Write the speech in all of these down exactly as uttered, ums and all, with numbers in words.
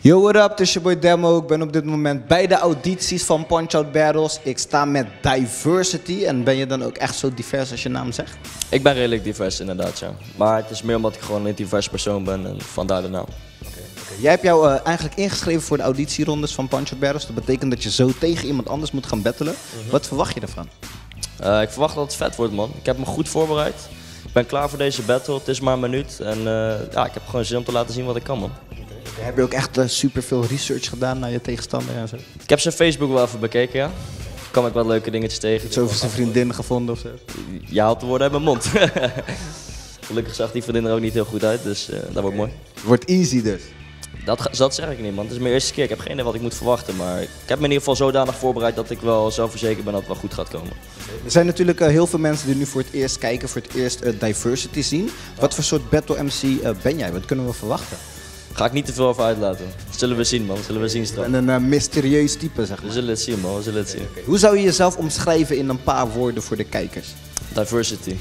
Yo, what up? Het is je boy Demo. Ik ben op dit moment bij de audities van Punch-Out Battles. Ik sta met Diversity. En ben je dan ook echt zo divers als je naam zegt? Ik ben redelijk divers inderdaad, ja. Maar het is meer omdat ik gewoon een divers persoon ben en vandaar de naam. Okay, okay. Jij hebt jou uh, eigenlijk ingeschreven voor de auditierondes van Punch-Out Battles. Dat betekent dat je zo tegen iemand anders moet gaan battelen. Mm-hmm. Wat verwacht je ervan? Uh, ik verwacht dat het vet wordt, man. Ik heb me goed voorbereid. Ik ben klaar voor deze battle. Het is maar een minuut. En uh, ja, ik heb gewoon zin om te laten zien wat ik kan, man. Heb je ook echt uh, super veel research gedaan naar je tegenstander en zo? Ik heb zijn Facebook wel even bekeken, ja. Kom ik wat leuke dingetjes tegen. Iets over zijn vriendin gevonden of zo? Je haalt de woorden uit mijn mond. Gelukkig zag die vriendin er ook niet heel goed uit, dus uh, dat wordt mooi. Wordt easy dus? Dat, dat zeg ik niet, man. Het is mijn eerste keer. Ik heb geen idee wat ik moet verwachten, maar ik heb me in ieder geval zodanig voorbereid dat ik wel zelfverzekerd ben dat het wel goed gaat komen. Er zijn natuurlijk uh, heel veel mensen die nu voor het eerst kijken, voor het eerst uh, Diversity zien. Wat voor soort battle M C uh, ben jij? Wat kunnen we verwachten? Ga ik niet te veel over uitlaten. Dat zullen we zien, man. Dat zullen we zien straks. En een uh, mysterieus type, zeg maar. We zullen het zien, man. We zullen het zien. Okay. Hoe zou je jezelf omschrijven in een paar woorden voor de kijkers? Diversity.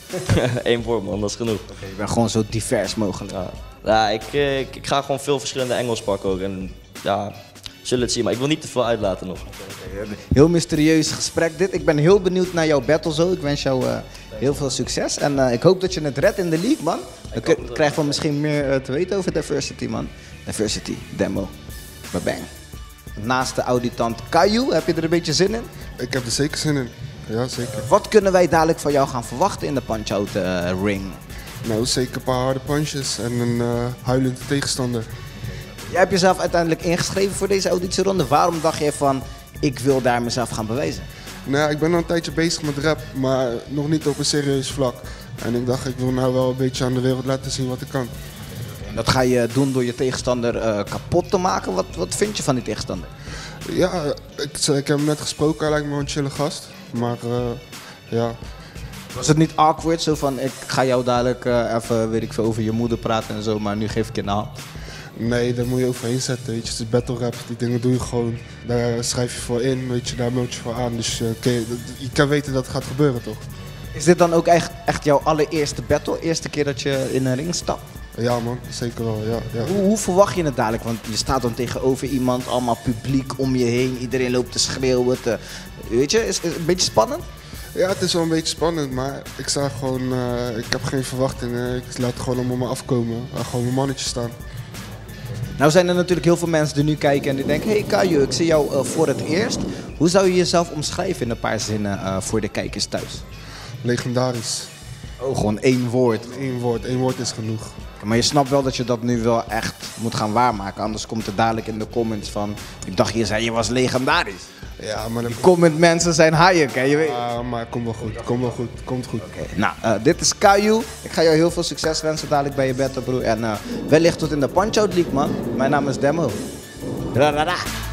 Eén woord, man. Dat is genoeg. Okay, je bent gewoon zo divers mogelijk. Ja, ja ik, ik, ik ga gewoon veel verschillende Engels pakken ook. En ja, zullen het zien. Maar ik wil niet te veel uitlaten nog. Okay, heel mysterieus gesprek dit. Ik ben heel benieuwd naar jouw battle zo. Ik wens jou uh, heel veel succes. En uh, ik hoop dat je het redt in de league, man. Dan krijgen we misschien meer uh, te weten over Diversity, man. Diversity, Demo, babang. Naast de auditant Caillou, heb je er een beetje zin in? Ik heb er zeker zin in. Ja, zeker. Wat kunnen wij dadelijk van jou gaan verwachten in de Punch-Out uh, ring? Nou, zeker een paar harde punches en een uh, huilende tegenstander. Jij hebt jezelf uiteindelijk ingeschreven voor deze auditieronde. Waarom dacht je van, ik wil daar mezelf gaan bewijzen? Nou ja, ik ben al een tijdje bezig met rap, maar nog niet op een serieus vlak. En ik dacht, ik wil nou wel een beetje aan de wereld laten zien wat ik kan. En dat ga je doen door je tegenstander uh, kapot te maken. Wat, wat vind je van die tegenstander? Ja, ik, ik heb hem net gesproken, hij lijkt me wel een chille gast. Maar uh, ja... Was het niet awkward, zo van ik ga jou dadelijk uh, even, weet ik veel, over je moeder praten en zo, maar nu geef ik je een hand? Nee, daar moet je overheen zetten, weet je. Het is battle rap, die dingen doe je gewoon. Daar schrijf je voor in, weet je, daar meld je voor aan. Dus uh, je, je kan weten dat het gaat gebeuren, toch? Is dit dan ook echt, echt jouw allereerste battle? Eerste keer dat je in een ring stapt? Ja man, zeker wel, ja. ja. Hoe, hoe verwacht je het dadelijk? Want je staat dan tegenover iemand, allemaal publiek om je heen, iedereen loopt te schreeuwen. Te, weet je, is, is het een beetje spannend? Ja, het is wel een beetje spannend, maar ik sta gewoon, uh, ik heb geen verwachtingen. Ik laat het gewoon allemaal maar afkomen. Uh, gewoon mijn mannetje staan. Nou zijn er natuurlijk heel veel mensen die nu kijken en die denken, hey Caillou, ik zie jou uh, voor het eerst. Hoe zou je jezelf omschrijven in een paar zinnen uh, voor de kijkers thuis? Legendarisch. Oh, gewoon één woord. Eén woord, één woord is genoeg. Maar je snapt wel dat je dat nu wel echt moet gaan waarmaken. Anders komt er dadelijk in de comments van, ik dacht je zei je was legendarisch. Ja, maar de comment mensen zijn haaien, hè? Je weet. Ja, maar kom wel goed, kom wel goed, komt goed. Oké, okay, nou, uh, dit is Caillou. Ik ga jou heel veel succes wensen dadelijk bij je battle, broer. En uh, wellicht tot in de Punch-Out League, man. Mijn naam is Demo. Ra, ra, ra.